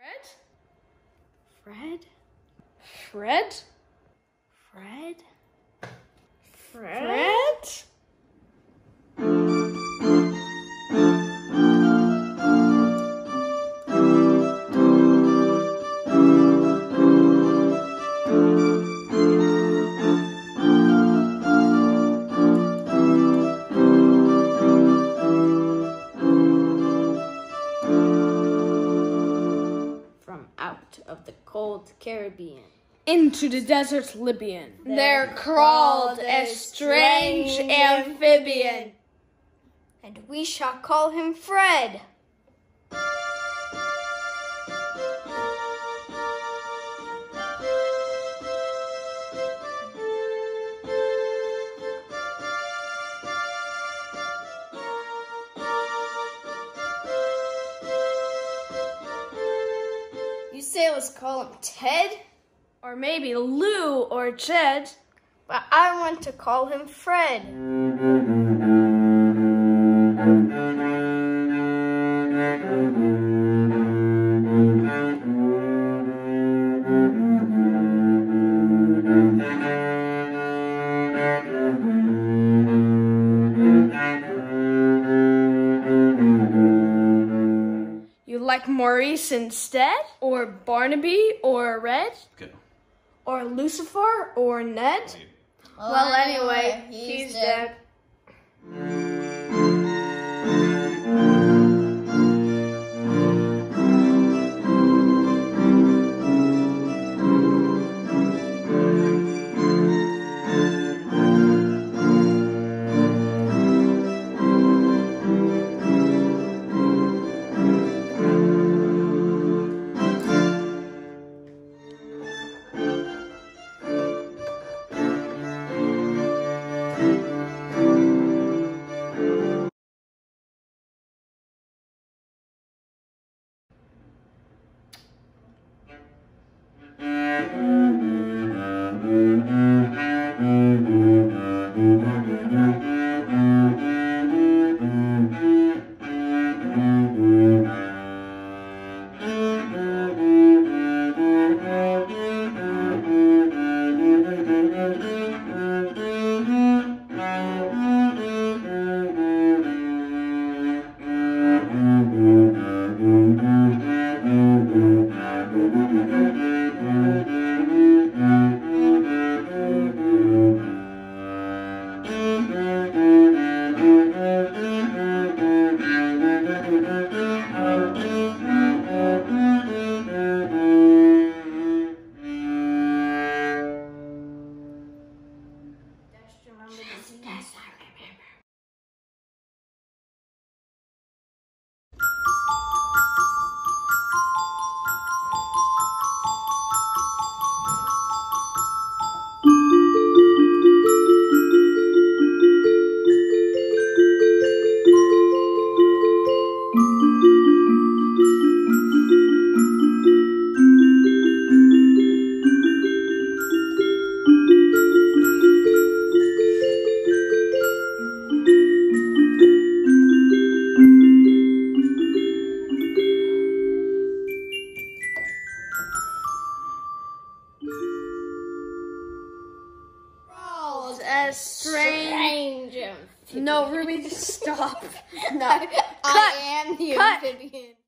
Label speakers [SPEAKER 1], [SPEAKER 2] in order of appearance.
[SPEAKER 1] Fred?
[SPEAKER 2] Fred?
[SPEAKER 1] Fred?
[SPEAKER 2] Fred?
[SPEAKER 1] From out of the cold Caribbean
[SPEAKER 2] Into the desert Libyan,
[SPEAKER 1] there crawled a strange amphibian, and we shall call him Fred. You say let's call him Ted?
[SPEAKER 2] or maybe Lou or Jed.
[SPEAKER 1] But I want to call him Fred.
[SPEAKER 2] You like Maurice instead? Or Barnaby or Red?
[SPEAKER 3] Good.
[SPEAKER 2] Or Lucifer or Ned?
[SPEAKER 1] Well, anyway, he's dead.
[SPEAKER 2] As strange. No, Ruby, just stop. No.
[SPEAKER 1] I am the amphibian.